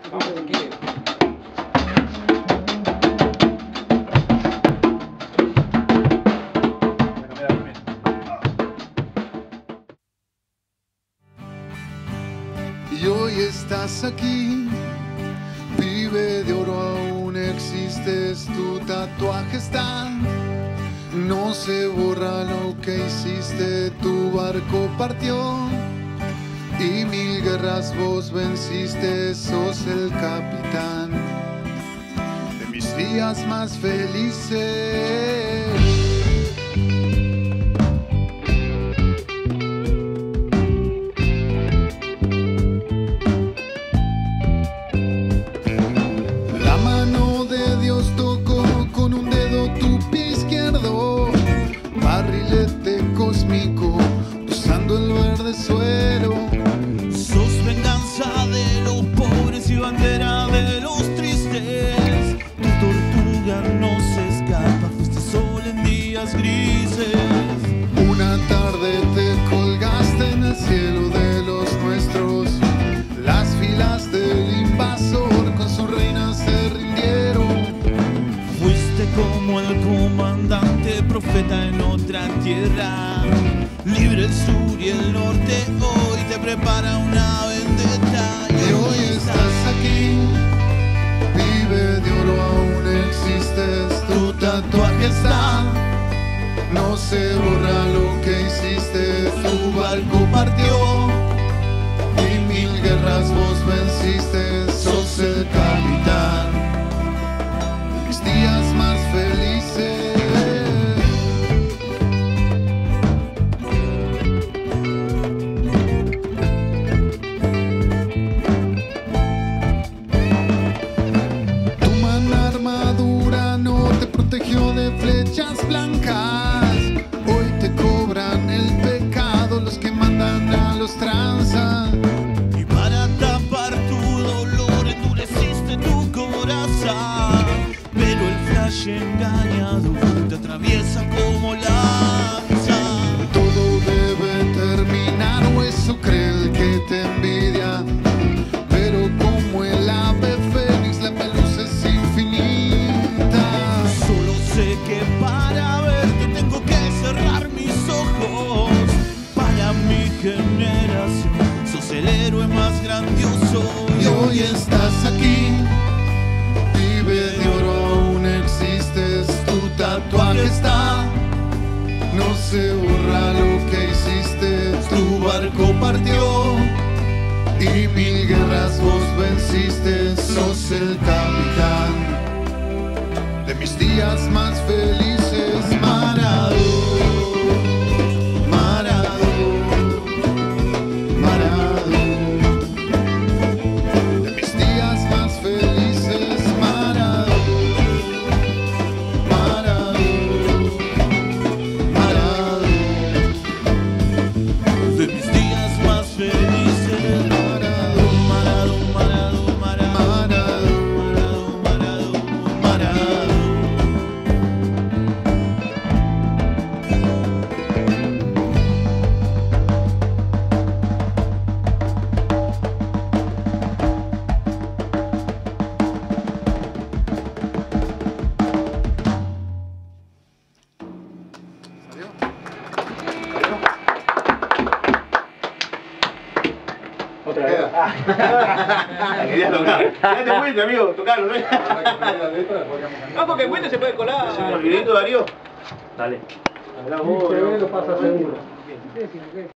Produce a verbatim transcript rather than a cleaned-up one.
Vamos, tranquilo. Y hoy estás aquí, pibe de oro, aún existes, tu tatuaje está. No se borra lo que hiciste, tu barco partió y mil guerras vos venciste, sos el capitán de mis días más felices. La mano de Dios tocó con un dedo tu pie izquierdo, barrilete cósmico usando el verde suelo. Sos venganza de los pobres y bandera de los tristes. Tu tortuga no se escapa, fuiste sol en días grises. Una tarde te colgaste en el cielo de los nuestros, las filas del invasor con sus reinas se rindieron. Fuiste como el comandante profeta en otra tierra, libre el sur y el norte, hoy te prepara una vendetta. Y hoy estás aquí, pibe de oro, aún existes, tu tatuaje está. No se borra lo que hiciste, tu barco partió y mil guerras vos venciste, sos el capitán de mis días más felices. Tu mana armadura no te protegió de flechas blancas, hoy te cobran el pecado los que mandan a los tranzas. Y para tapar tu dolor endureciste tu corazón, pero el flash engañador te atraviesa como lanza. Todo debe terminar, o eso cree el que te envidia, pero como el ave fénix la luz es infinita. Solo sé que para verte tengo que cerrar mis ojos. Para mi generación sos el héroe más grandioso. Y hoy estás aquí, pibe de oro, aún existes, tu tatuaje está. No se borra lo que hiciste, tu barco partió y mil guerras vos venciste, sos el capitán de mis días más felices. Maradona, Maradona, Maradona, de mis días más felices. Maradona, Maradona, Maradona, De mis días más felices. Maradona, Maradona, Maradona, Maradona, Maradona, Maradona. Otra vez. La querías tocar. Quédate vuelta, amigo, tocarlo, ¿no? No, porque el puente se puede colar. ¿El videito, Darío? Dale. Lo pasa seguro.